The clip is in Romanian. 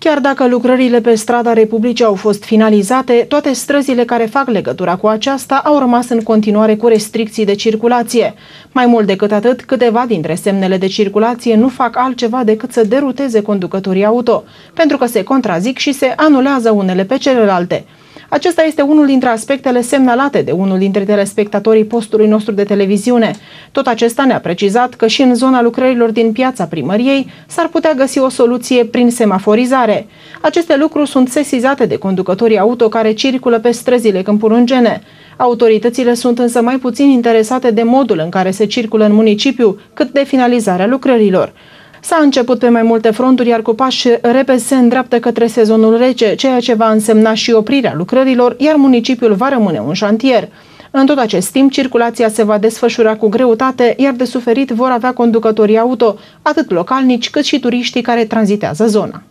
Chiar dacă lucrările pe strada Republicii au fost finalizate, toate străzile care fac legătura cu aceasta au rămas în continuare cu restricții de circulație. Mai mult decât atât, câteva dintre semnele de circulație nu fac altceva decât să deruteze conducătorii auto, pentru că se contrazic și se anulează unele pe celelalte. Acesta este unul dintre aspectele semnalate de unul dintre telespectatorii postului nostru de televiziune. Tot acesta ne-a precizat că și în zona lucrărilor din piața primăriei s-ar putea găsi o soluție prin semaforizare. Aceste lucruri sunt sesizate de conducătorii auto care circulă pe străzile Câmpulungene. Autoritățile sunt însă mai puțin interesate de modul în care se circulă în municipiu, cât de finalizarea lucrărilor. S-a început pe mai multe fronturi, iar cu pași repezi se îndreaptă către sezonul rece, ceea ce va însemna și oprirea lucrărilor, iar municipiul va rămâne un șantier. În tot acest timp, circulația se va desfășura cu greutate, iar de suferit vor avea conducătorii auto, atât localnici cât și turiștii care tranzitează zona.